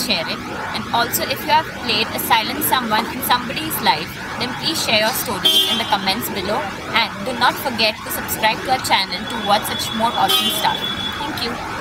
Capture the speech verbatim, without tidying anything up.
share it. And also, if you have played a silent someone in somebody's life, then please share your stories in the comments below. And do not forget to subscribe to our channel to watch such more awesome stuff. Thank you.